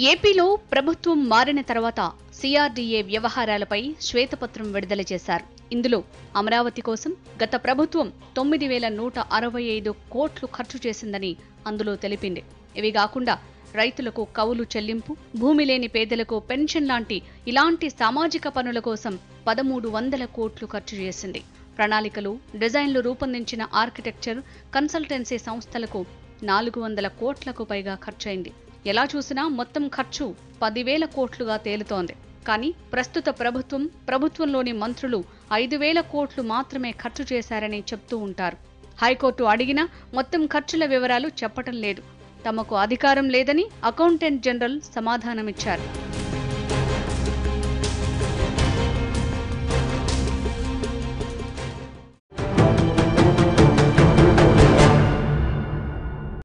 ఏపీలో ప్రభుత్వం మారిన తర్వాత సిఆర్డీఏ వ్యవహారాలపై శ్వేతపత్రం విడుదల చేశారు. ఇందులో అమరావతి కోసం గత ప్రభుత్వం 9,165 కోట్లు ఖర్చు చేసిందని అందులో తెలిపింది. ఇవి కాకుండా రైతులకు కౌలు చెల్లింపు, భూమి లేని పేదలకు పెన్షన్ లాంటి ఇలాంటి సామాజిక పనుల కోసం 1,300 కోట్లు ఖర్చు చేసింది. ప్రణాళికలు, డిజైన్లు రూపొందించిన ఆర్కిటెక్చర్, కన్సల్టెన్సీ సంస్థలకు 400 కోట్లకు పైగా ఖర్చయింది. ఎలా చూసినా మొత్తం ఖర్చు 10,000 కోట్లుగా తేలుతోంది. కానీ ప్రస్తుత ప్రభుత్వంలోని మంత్రులు 5,000 కోట్లు మాత్రమే ఖర్చు చేశారని చెప్తూ ఉంటారు. హైకోర్టు అడిగినా మొత్తం ఖర్చుల వివరాలు చెప్పటం లేదు. తమకు అధికారం లేదని అకౌంటెంట్ జనరల్ సమాధానమిచ్చారు.